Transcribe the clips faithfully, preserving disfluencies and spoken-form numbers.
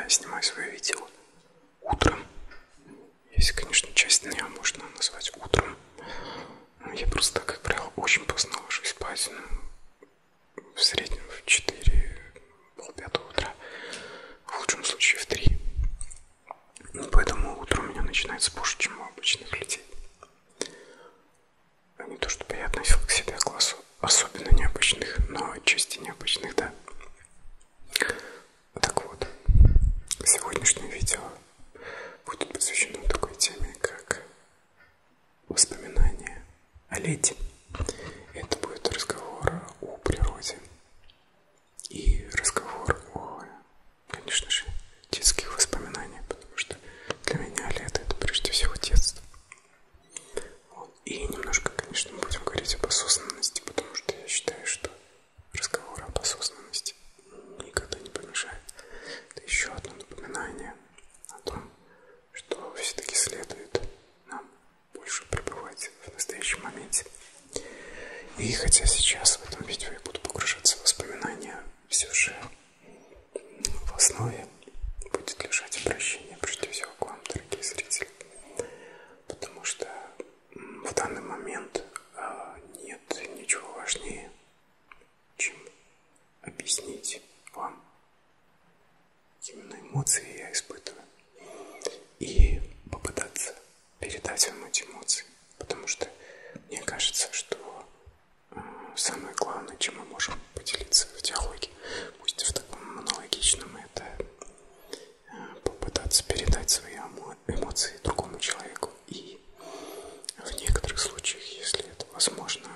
я снимаю свои видео утром. Если, конечно, часть дня можно назвать утром. Я просто, как правило, очень поздно ложусь спать. Ну, в среднем в четыре, полпятого утра. В лучшем случае в три. Поэтому утро у меня начинается позже, чем у обычных людей. Не то чтобы я относил к себе классу особенно необычных, но отчасти необычных, да. Так вот, сегодняшнее видео будет посвящено такой теме, как воспоминания о лете. Это будет разговор о природе и разговор о, конечно же, детских воспоминаниях, потому что для меня лето — это прежде всего детство. И немножко, конечно, мы будем говорить об осознанности, потому что я считаю, что разговор об осознанности никогда не помешает. Это еще одно напоминание о том, что все-таки следует нам больше пребывать в настоящем моменте. И хотя сейчас в этом видео я буду погружаться в воспоминания, все же в основе будет лежать обращение, прежде всего, к вам, дорогие зрители. Потому что в данный момент нет ничего важнее, чем объяснить вам, именно эмоции я испытываю, и попытаться передать вам эти эмоции. Потому что мне кажется, что самое главное, чем мы можем поделиться в диалоге, пусть в таком монологичном, это попытаться передать свои эмоции другому человеку. И в некоторых случаях, если это возможно,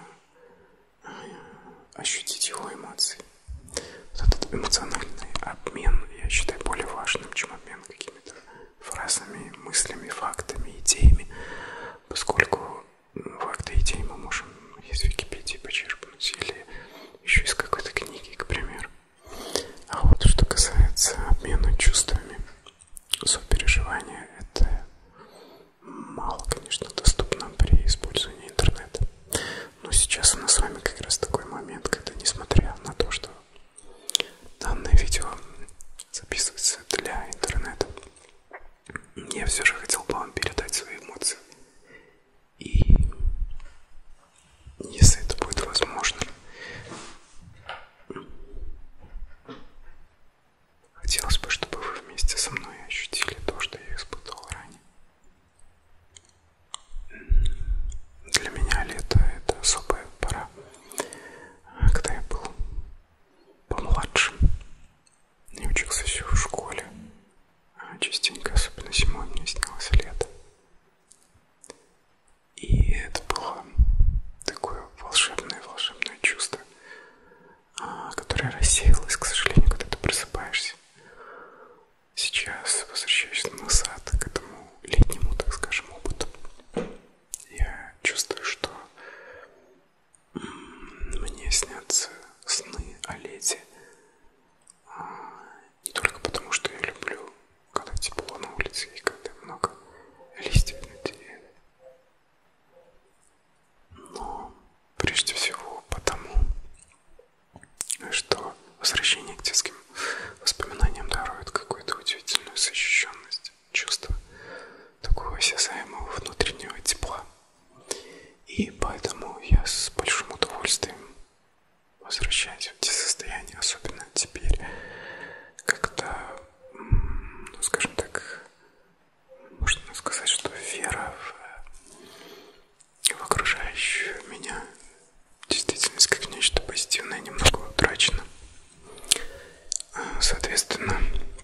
ощутить его эмоции. Вот этот эмоциональный обмен я считаю более важным, чем обмен какими-то фразами, мыслями, фактами, идеями, поскольку факты и идеи мы можем из Википедии почерпнуть или еще из какой-то книги, к примеру. А вот что касается обмена чувствами, сопереживания, это мало, конечно, доступно при использовании интернета. Но сейчас у нас с вами как раз такой момент, когда, несмотря на то, что данное видео записывается для интернета, я все же хотел бы вам передать свои эмоции. И если это будет возможно, хотелось бы, чтобы вы вместе со мной ощутили то, что я испытывал ранее. Для меня лето — это особая пора. Когда я был помладше, не учился еще в школе, частенько, особенно зимой, мне снилось лето. И это было такое волшебное-волшебное чувство, которое рассеялось, к сожалению, когда ты просыпаешься. Сейчас, возвращаясь назад к этому летнему, так скажем, опыту, я чувствую, что мне снятся сны о лете. Не только потому, что я люблю, когда тепло на улице и когда много листьев на деревьях, но прежде всего потому, что возвращение к детским воспоминаниям дарует какую-то удивительную защищенность, чувство такого осязаемого внутреннего тепла. И поэтому я с большим удовольствием возвращаюсь в эти состояния, особенно теперь, когда, ну, скажем так, можно сказать, что вера в, в окружающую меня действительность как нечто позитивное немного утрачена. Соответственно,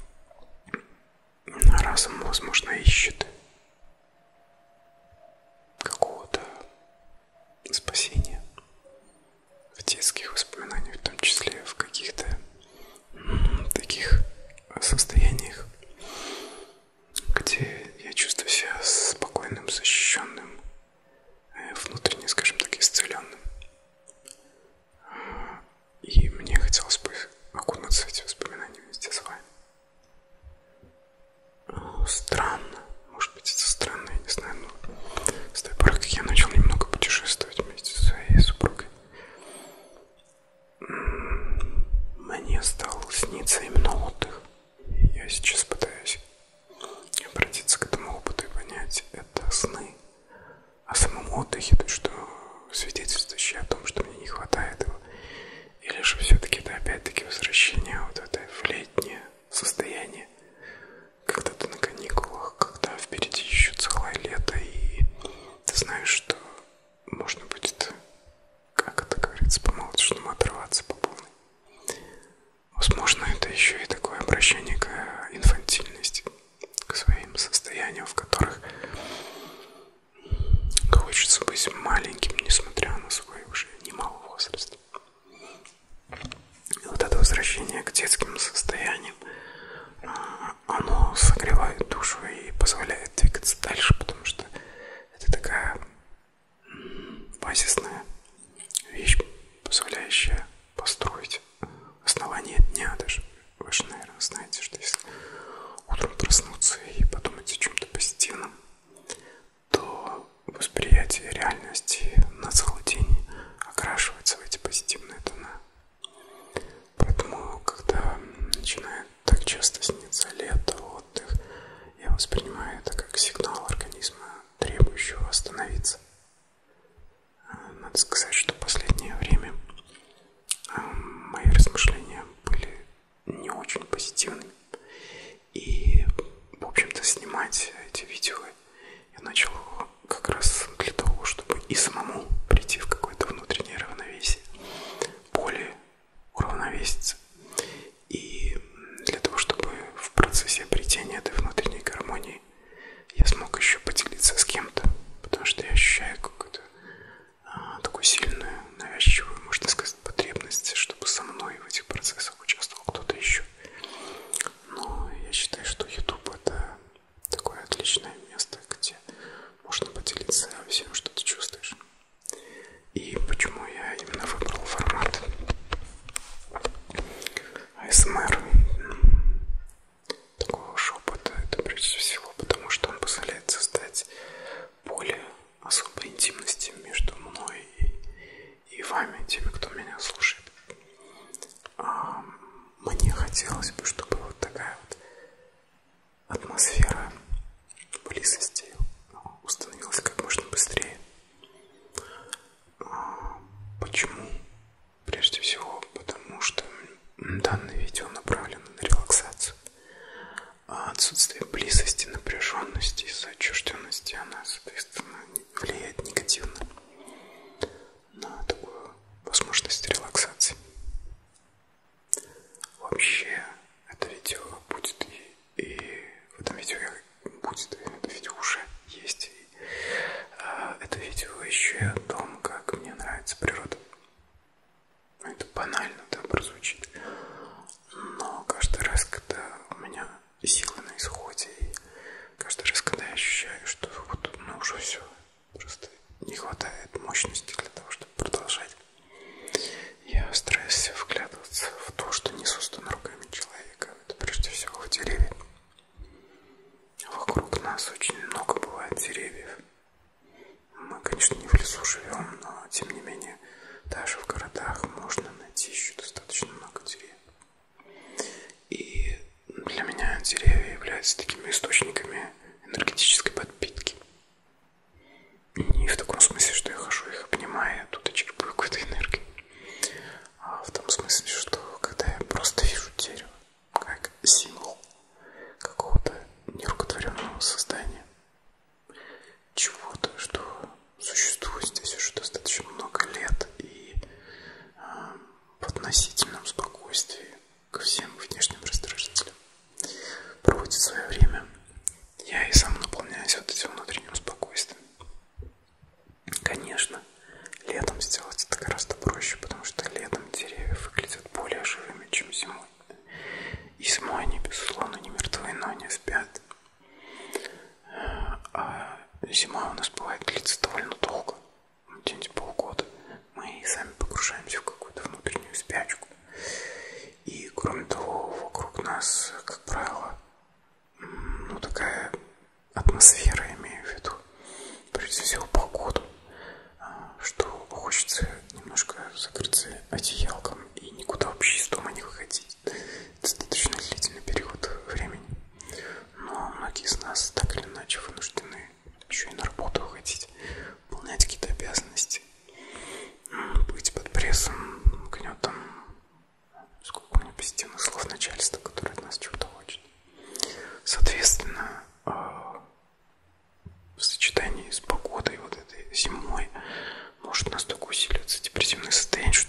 разум, возможно, ищет какого-то спасения в детских воспоминаниях, в том числе в каких-то таких состояниях, где я чувствую себя спокойным, защищенным, внутренне, скажем так, исцеленным. И мне хотелось бы окунуться в эти воспоминания вместе с вами. Странно, может быть, это странно, я не знаю, но с той поры, как я начал немного путешествовать вместе со своей супругой, мне стал сниться именно отдых. Я сейчас пытаюсь проехаться по молодежному, оторваться по полной. Возможно, это еще и такое обращение к инфантильности, к своим состояниям, в которых хочется быть маленьким, несмотря на свой уже немалый возраст. И вот это возвращение к детским состояниям, оно согревает душу и позволяет двигаться дальше, потому что это такая базисная вещь, позволяющая построить основание дня даже. Вы же, наверное, знаете, что если утром проснуться и подумать о чем-то позитивном, то восприятие реальности на целый день окрашивается в эти позитивные тона. Поэтому, когда начинает так часто сниться лето, отдых, я воспринимаю это как сигнал организма, требующего остановиться. Надо сказать, что в последнее время мои размышления были не очень позитивными. И, в общем-то, снимать эти видео я начал как раз для того, чтобы и самому прийти в какое-то внутреннее равновесие, более уравновеситься. И для того, чтобы в процессе обретения этой внутренней гармонии я смог еще поделиться с кем-то, потому что я ощущаю какую-то а, такую сильную, навязчивую, можно сказать, потребность, чтобы со мной в этих процессах участвовал кто-то еще. Но я считаю, что YouTube это такое отличное место, где можно поделиться всем, что ты чувствуешь. И почему я именно выбрал формат а эс эм эр такого шепота, это прежде всего потому, что он позволяет создать поле особой интимности между мной и, и вами, теми, кто меня слушает. А мне хотелось бы, чтобы вот такая вот атмосфера близости установилась как можно быстрее. А почему? Прежде всего, потому что данное видео направлено на релаксацию. А отсутствие близости, напряженности из-за отчужденности, она, соответственно, влияет негативно на такую возможность релаксации. Вообще, это видео будет и, и в этом видео будет, и это видео уже есть. И, а, это видео еще и о том, как мне нравится природа. Это банально, да, прозвучит. Но каждый раз, когда у меня силы на исходе, и каждый раз, когда я ощущаю, что вот, ну, уже все, просто не хватает мощности для того, чтобы продолжать, я стараюсь вглядываться в то, что не создано руками человека. Это прежде всего в деревья. Вокруг нас очень много бывает деревьев. Мы, конечно, не в лесу живем, но тем не менее даже в городах можно найти еще достаточно много деревьев. И для меня деревья являются такими источниками энергетической подпитки. Не в таком смысле, что я хожу их обнимаю, оттуда черпаю какую-то энергию, а в том смысле, что когда я просто вижу дерево как символ какого-то нерукотворенного создания, чего-то, что существует здесь уже достаточно много лет и а, в относительном спокойствии ко всем внешним раздражителям проводит свое время, я и сам наполняюсь вот этим внутренним спокойствием. Конечно, летом сделать это гораздо проще, потому что летом деревья выглядят более живыми, чем зимой. И зимой они, безусловно, не мертвы, но они спят. А зима у нас бывает длится довольно долго, где-нибудь полгода. Мы и сами погружаемся в какую-то внутреннюю спячку. И кроме того, вокруг нас, как правило, ну такая атмосфера, имею в виду, прежде всего погоду, что хочется немножко закрыться одеялком и никуда вообще из дома не выходить. Достаточно длительный период времени. Но многие из нас так или иначе вынуждены еще и на работу выходить, выполнять какие-то обязанности, быть под прессом, гнетом, сколько у меня позитивных слов начальства, которое от нас чего-то хочет. Соответственно, в сочетании с погодой вот этой зимой может настолько усиливаться депрессивное состояние, что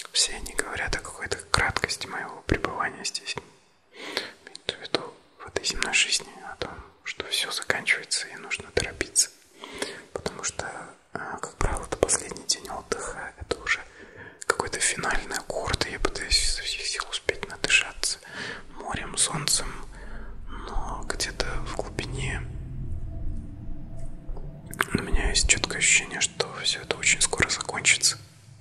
все они говорят о какой-то краткости моего пребывания здесь. Имею в виду в этой земной жизни, о том, что все заканчивается и нужно торопиться. Потому что, как правило, это последний день отдыха, это уже какой-то финальный аккорд, и я пытаюсь изо всех сил успеть надышаться морем, солнцем, но где-то в глубине у меня есть четкое ощущение, что все это очень скоро закончится.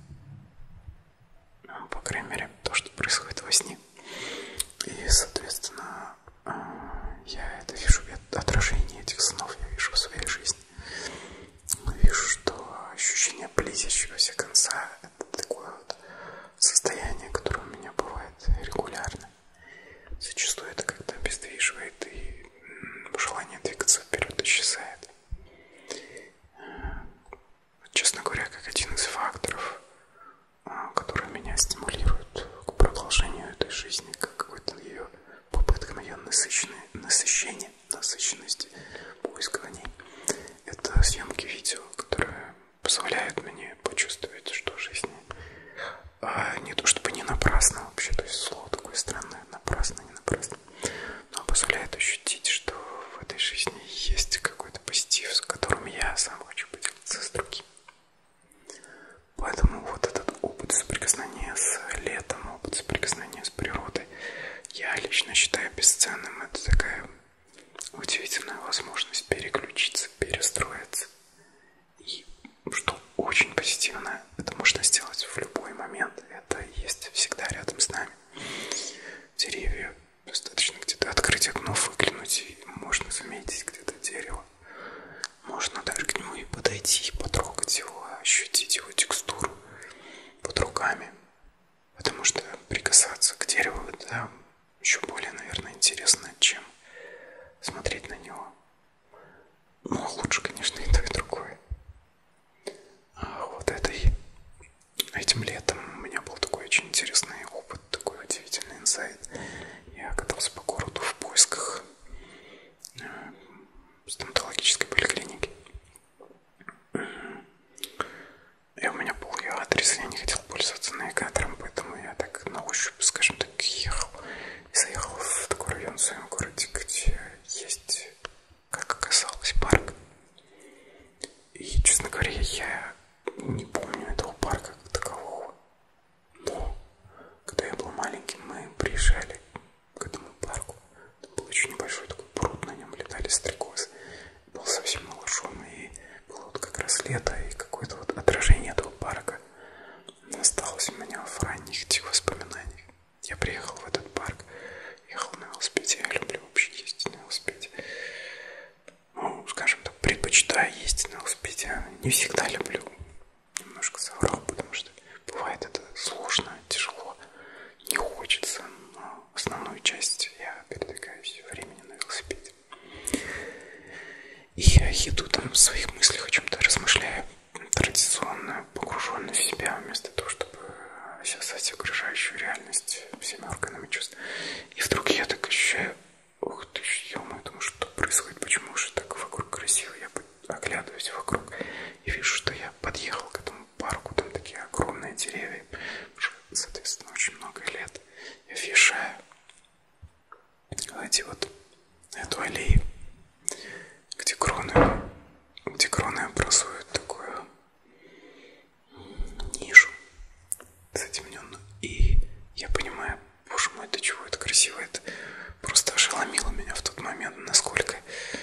Ну, по крайней мере, то, что происходит во сне. И, соответственно, я это вижу, отражение этих снов я вижу в своей жизни. Вижу, что ощущение близящегося конца — это такое вот состояние, которое у меня бывает регулярно. Зачастую это как-то обездвиживает, и желание двигаться вперед исчезает. Честно говоря, как один из факторов, которые меня стимулируют к продолжению этой жизни, как какой-то ее попыткам ее насыщенной, насыщения, насыщенности, поиска в ней, это съемки видео, которые позволяют мне почувствовать, что жизнь а не то чтобы не напрасно вообще, то есть слово такое странное, напрасно, не напрасно, но позволяет ощутить, что в этой жизни есть какой-то позитив, с которым я сам хочу поделиться с другим. Поэтому вот этот опыт соприкосновения с летом, опыт соприкосновения с природой, я лично считаю бесценным. Это такая удивительная возможность переключиться, перестроиться. И что очень позитивно, это можно сделать в любой момент. Это есть всегда рядом с нами. Деревья, достаточно где-то открыть окно, выглянуть, и можно заметить где-то дерево. Можно даже к нему и подойти, потрогать его, ощутить его текстуру под руками. Потому что прикасаться к дереву — это еще более, наверное, интересно, чем смотреть на него. Ну, лучше, конечно, и то, и другое. А вот этой, этим летом у меня был такой очень интересный опыт, такой удивительный инсайт. Я катался по городу в поисках стоматологической поликлиники. И у меня был ее адрес, я не хотел пользоваться навигатором, поэтому я так на ощупь, скажем так, ехал. И заехал в такой район в своем городе, где есть, как оказалось, парк. И, честно говоря, я не помню этого парка как такового. Но, когда я был маленьким, мы приезжали к этому парку. Там был очень небольшой такой пруд, на нем летали стрекозы. Был совсем малышом, и было вот как раз лето, и какое-то вот отражение этого парка осталось у меня в ранних этих воспоминаниях. Я приехал в этот парк, ехал на велосипеде, я люблю вообще ездить на велосипеде. Ну, скажем так, предпочитаю ездить на велосипеде. Не всегда люблю. Немножко соврал, потому что бывает это сложно, тяжело, не хочется. Но основную часть я передвигаюсь времени на велосипеде. И я еду там в своих мыслях, о чем-то размышляю, традиционно погруженный в себя, вместо того, чтобы осознать окружающую реальность всеми органами чувств. И вдруг я так ощущаю, ух ты, ё-моё, думаю, что происходит, почему же так вокруг красиво. Я оглядываюсь вокруг и вижу, что я подъехал к этому парку, там такие огромные деревья, уже, соответственно, очень много лет. Я въезжаю в эти вот, эту аллею, где кроны, где кроны образуют такую нишу затемненную. И я понимаю, боже мой, до чего это красиво. Это просто ошеломило меня в тот момент, насколько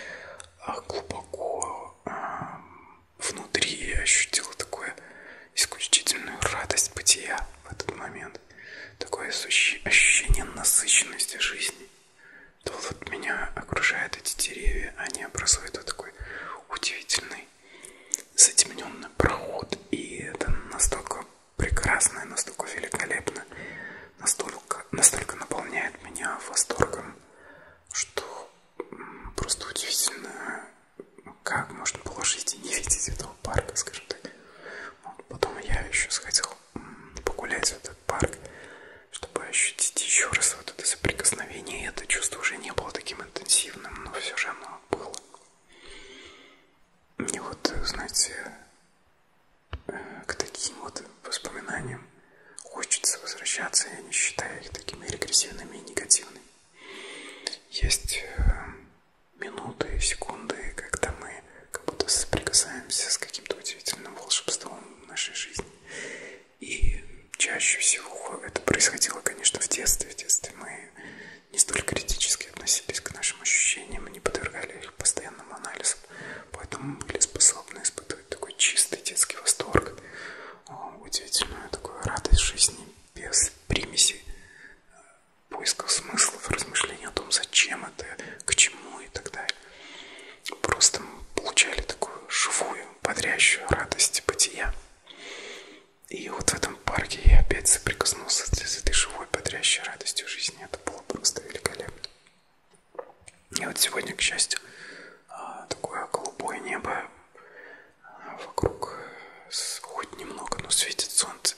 глубоко а, внутри я ощутила такое исключительную радость бытия в этот момент. Такое ощущение насыщенности жизни. То вот меня окружают эти деревья, они образуют вот такой удивительный затемненный проход. И это настолько прекрасно, настолько великолепно, настолько, настолько наполняет меня восторгом, что просто удивительно, как можно было жить и не видеть этого парка, скажем так. Вот. Потом я еще сходил погулять в этот парк, чтобы ощутить еще раз вот это соприкосновение. И это чувство уже не было таким интенсивным, но все же оно было. И вот, знаете, к таким вот воспоминаниям хочется ощущаться, я не считаю их такими регрессивными и негативными. Есть минуты, секунды, когда мы как будто соприкасаемся с каким-то удивительным волшебством в нашей жизни. И чаще всего это происходило, конечно, в детстве. В детстве мы не столь критически относились к нашим ощущениям и не подвергали их постоянным анализам. Поэтому мы были способны испытывать такой чистый детский восторг, удивительную такую радость жизни без примеси поисков смыслов, размышлений о том, зачем это, к чему и так далее. Просто мы получали такую живую, бодрящую радость бытия. И вот в этом парке я опять соприкоснулся с этой живой, бодрящей радостью жизни. Это было просто великолепно. И вот сегодня, к счастью, такое голубое небо, вокруг хоть немного, но светит солнце,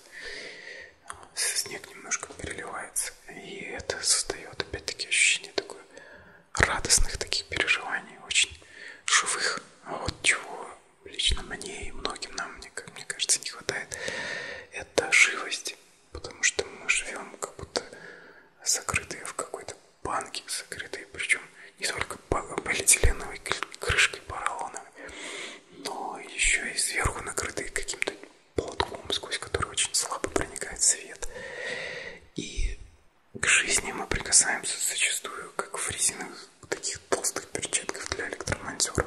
снег немножко переливается, и это создает опять-таки ощущение такое радостных таких переживаний, очень живых. Вот чего лично мне и многим нам, мне, мне кажется, не хватает, это живость, потому что мы живем как будто закрытые в какой-то банке, закрытые, причем не только полиэтиленовой крышкой поролоновой, но еще и сверху накрытые каким-то платком, сквозь который очень слабо проникает свет. И к жизни мы прикасаемся зачастую, как в резиновых таких толстых перчатках для электромонтера.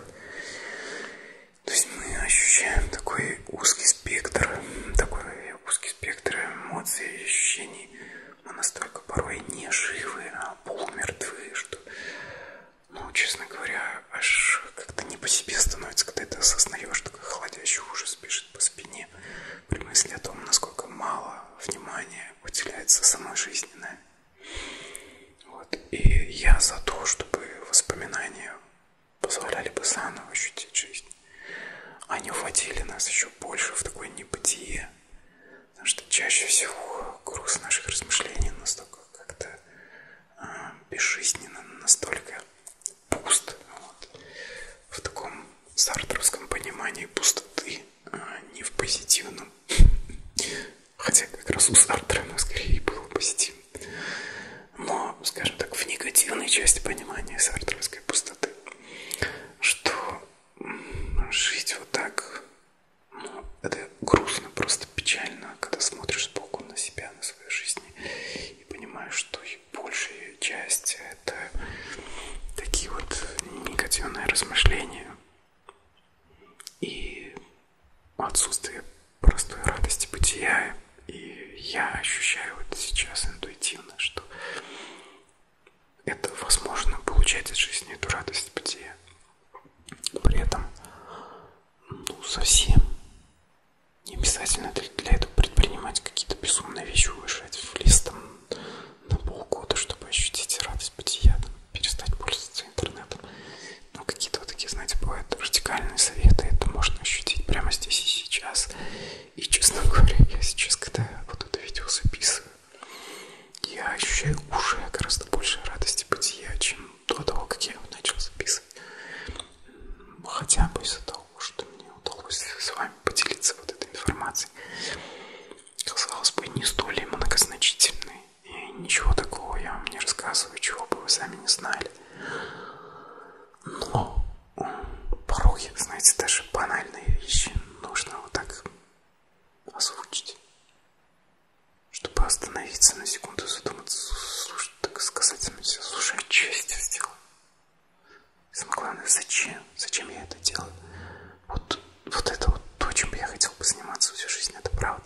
То есть мы ощущаем такой узкий спектр, такой узкий спектр эмоций и ощущений. Мы настолько порой не живы, а полумертвы, что, ну, честно говоря, аж как-то не по себе становится, когда это осознаешь, такой холодящий ужас бежит по спине при мысли о том, насколько мало внимания уделяется самой жизни нами. Вот. И я за то, чтобы воспоминания позволяли бы заново ощутить жизнь, а не уводили нас еще больше в такое небытие. Потому что чаще всего груз наших размышлений настолько как-то а, безжизненно, настолько пуст. Вот. В таком сартровском понимании пустоты, а не в позитивном. Хотя как раз у Сартра, но скорее было позитивно. Но, скажем так, в негативной части понимания сартровской пустоты, что жить вот так, ну, это грустно, просто печально, когда смотришь сбоку на себя, на свою жизнь, и понимаешь, что и большая часть это такие вот негативные размышления и отсутствие простой радости бытия. И я ощущаю вот сейчас интуитивно, что это возможно получать от жизни эту радость бытия. При этом, ну, совсем не обязательно для, для этого предпринимать какие-то безумные вещи, уезжать в лес там на полгода, чтобы ощутить радость бытия, там, перестать пользоваться интернетом. Ну, какие-то вот такие, знаете, бывают радикальные советы, это можно ощутить прямо здесь и сейчас. И, честно говоря, я сейчас, когда вот это видео записываю, я ощущаю уже гораздо больше радости бытия, чем до того, как я его начал записывать. Хотя бы из-за того, что мне удалось с вами поделиться вот этой информацией. Казалось бы, не столь и многозначительной. И ничего такого я вам не рассказываю, чего бы вы сами не знали. Но порой, знаете, даже банальные вещи нужно вот так озвучить, чтобы остановиться на секунду, задуматься, слушай, так сказать самому себе, слушай, а что я здесь сделал? Самое главное, зачем? Зачем я это делаю? Вот, вот это вот то, чем я хотел бы заниматься всю жизнь, это правда?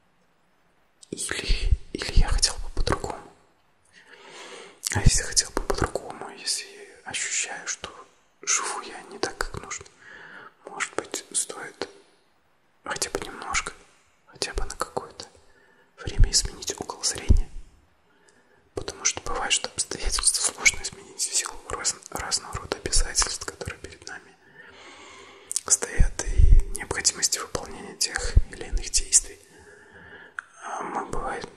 Или, или я хотел бы по-другому? А если хотел бы по-другому, если ощущаю, что живу я не так, как нужно, может быть, стоит хотя бы немножко, хотя бы на какое-то время изменить угол зрения. Потому что бывает, что обстоятельства сложно изменить в силу раз, разного рода обязательств, которые перед нами стоят, и необходимости выполнения тех или иных действий. А мы, бывает,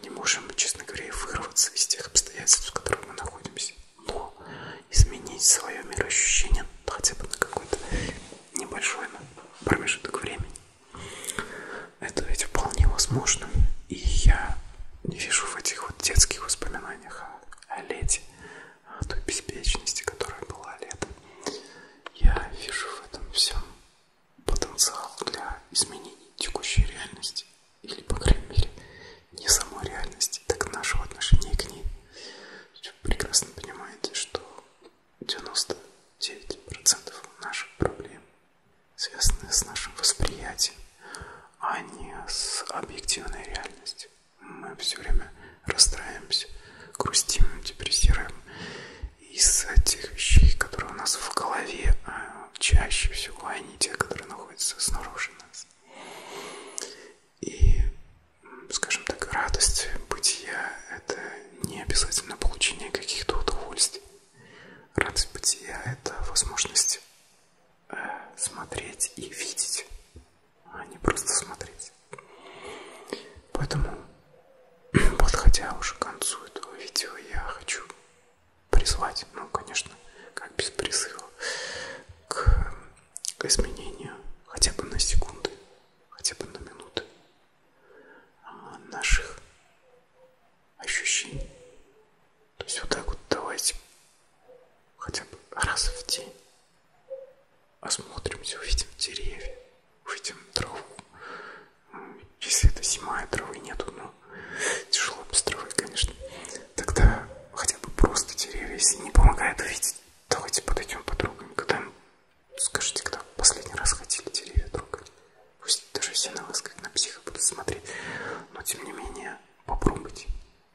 не вижу в этих вот детских воспоминаниях о, о лете, о той беспечности, которая была летом. Я вижу в этом всем потенциал для изменений текущей реальности, или, по крайней мере, не самой реальности, так нашего отношения к ней. Вы прекрасно понимаете, что девяносто девять процентов наших проблем связаны с нашим восприятием, а не с объективной реальностью. Мы все время расстраиваемся, грустим, депрессируем из-за тех вещей, которые у нас в голове, а чаще всего они те, которые находятся снаружи нас. И, скажем так, радость бытия – это не обязательно получение каких-то удовольствий. Радость бытия – это возможность э, смотреть и видеть, а не просто смотреть. Поэтому, подходя уже к концу этого видео, я хочу призвать, ну, конечно, как без призыва, к, к изменению хотя бы на секунды, хотя бы на минуты наших ощущений. То есть вот так вот давайте хотя бы раз в день осмотримся, увидим деревья, увидим траву. Если это зима и травы нету, ну, тяжело без травы, конечно. Тогда хотя бы просто деревья, если не помогает увидеть, давайте подойдем потрогаем. Когда, скажите, когда последний раз хотели деревья трогать? Пусть даже все на вас как на психа будут смотреть, но тем не менее попробуйте.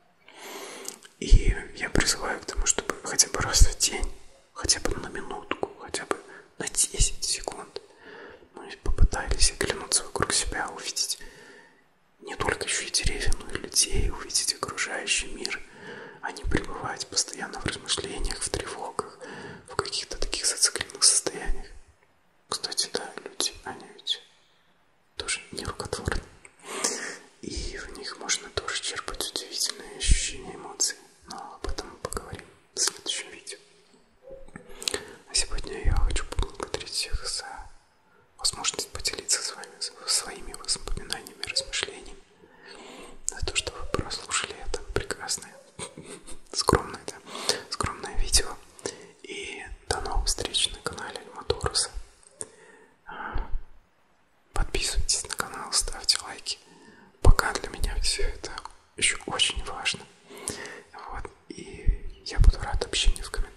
И я призываю к тому, чтобы хотя бы раз в день, хотя бы на минутку, хотя бы на десять секунд мы попытались оглянуться вокруг себя, увидеть не только еще и деревья, но и людей, увидеть окружающий мир, а не пребывать постоянно в размышлениях, в тревогах, в каких-то таких зацикленных состояниях. Кстати, да, люди, они ведь тоже не рукотворны. И в них можно тоже черпать удивительные ощущения, эмоции. Но об этом мы поговорим в следующем видео. А сегодня я хочу поблагодарить всех за возможность поделиться с вами своими воспоминаниями, размышлениями, за то, что вы прослушали это прекрасное, скромное, да, скромное видео. И до новых встреч на канале Альматоруса. Подписывайтесь на канал, ставьте лайки. Пока для меня все это еще очень важно. Вот. И я буду рад общению в комментариях.